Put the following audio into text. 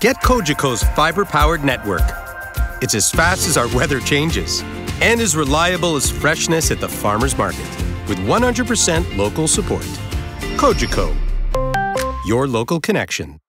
Get Cogeco's fibre-powered network. It's as fast as our weather changes and as reliable as freshness at the farmer's market with 100% local support. Cogeco, your local connection.